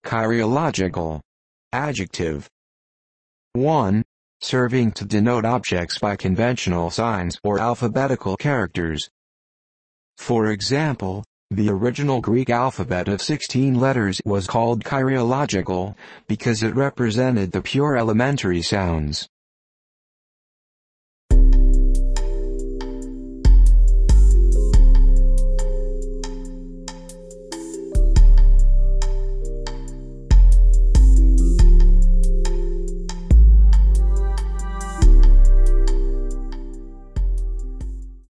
Kyriological. Adjective. 1. Serving to denote objects by conventional signs or alphabetical characters. For example, the original Greek alphabet of 16 letters was called kyriological, because it represented the pure elementary sounds.